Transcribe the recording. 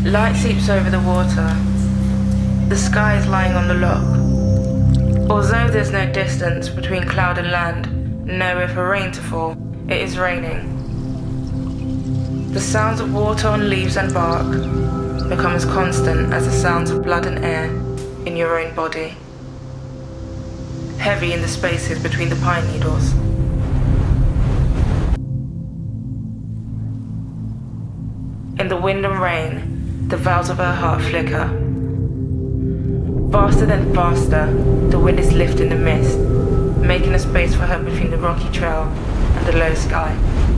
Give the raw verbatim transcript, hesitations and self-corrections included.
Light seeps over the water. The sky is lying on the lock. Although there's no distance between cloud and land, nowhere for rain to fall, it is raining. The sounds of water on leaves and bark become as constant as the sounds of blood and air in your own body, heavy in the spaces between the pine needles. In the wind and rain, the valves of her heart flicker. Faster than faster, the wind is lifting the mist, making a space for her between the rocky trail and the low sky.